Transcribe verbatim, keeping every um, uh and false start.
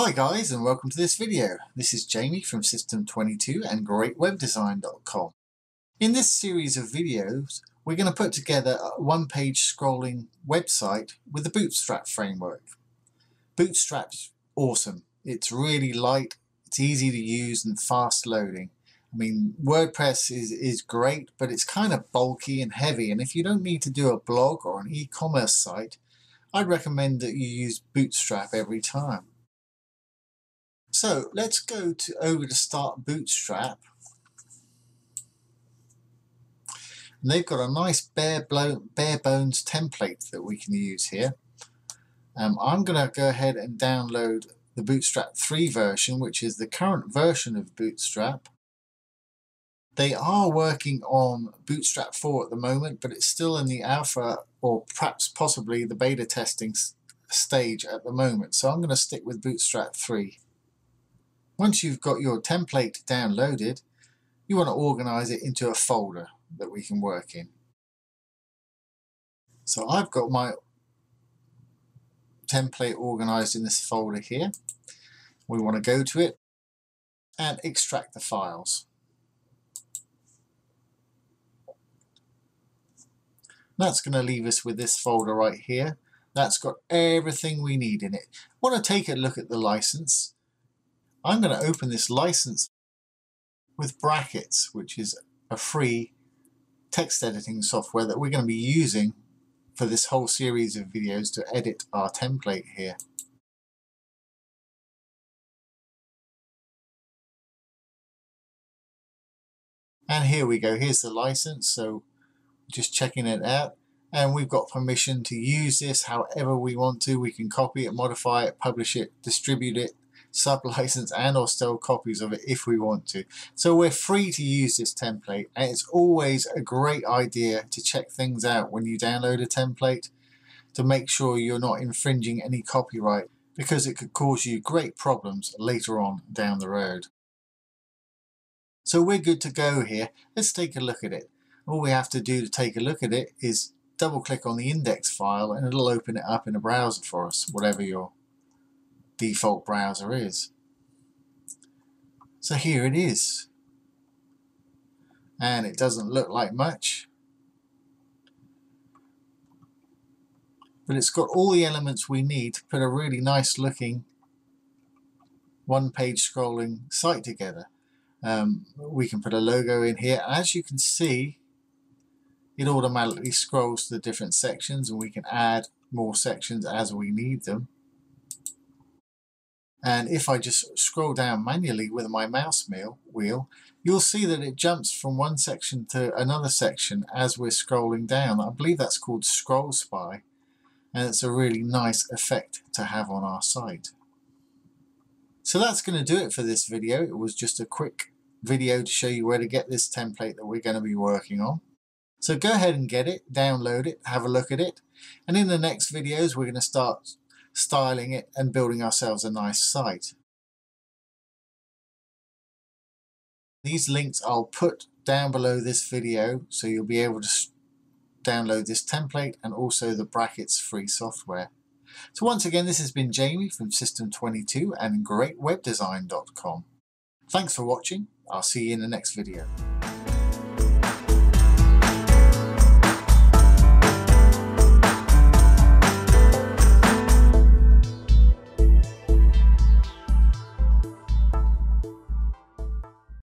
Hi guys, and welcome to this video. This is Jamie from System twenty-two and great web design dot com. In this series of videos, we're going to put together a one-page scrolling website with the Bootstrap framework. Bootstrap's awesome. It's really light, it's easy to use and fast loading. I mean, WordPress is, is great, but it's kind of bulky and heavy, and if you don't need to do a blog or an e-commerce site, I'd recommend that you use Bootstrap every time. So let's go to over to Start Bootstrap. And they've got a nice bare, bare bones template that we can use here. Um, I'm going to go ahead and download the Bootstrap three version, which is the current version of Bootstrap. They are working on Bootstrap four at the moment, but it's still in the alpha or perhaps possibly the beta testing stage at the moment. So I'm going to stick with Bootstrap three. Once you've got your template downloaded, you want to organize it into a folder that we can work in. So I've got my template organized in this folder here. We want to go to it and extract the files. That's going to leave us with this folder right here. That's got everything we need in it. I want to take a look at the license. I'm going to open this license with Brackets, which is a free text editing software that we're going to be using for this whole series of videos to edit our template here. And here we go, here's the license, so just checking it out, and we've got permission to use this however we want to. We can copy it, modify it, publish it, distribute it, sub-license and or sell copies of it if we want to. So we're free to use this template, and it's always a great idea to check things out when you download a template to make sure you're not infringing any copyright, because it could cause you great problems later on down the road. So we're good to go here. Let's take a look at it. All we have to do to take a look at it is double click on the index file and it'll open it up in a browser for us, whatever your default browser is. So here it is, and it doesn't look like much, but it's got all the elements we need to put a really nice looking one page scrolling site together. Um, we can put a logo in here. As you can see, it automatically scrolls to the different sections, and we can add more sections as we need them. And if I just scroll down manually with my mouse wheel, you'll see that it jumps from one section to another section as we're scrolling down. I believe that's called Scroll Spy, and it's a really nice effect to have on our site. So that's going to do it for this video. It was just a quick video to show you where to get this template that we're going to be working on. So go ahead and get it, download it, have a look at it, and in the next videos we're going to start styling it and building ourselves a nice site. These links I'll put down below this video, so you'll be able to download this template and also the Brackets free software. So once again, this has been Jamie from System twenty-two and great web design dot com. Thanks for watching. I'll see you in the next video.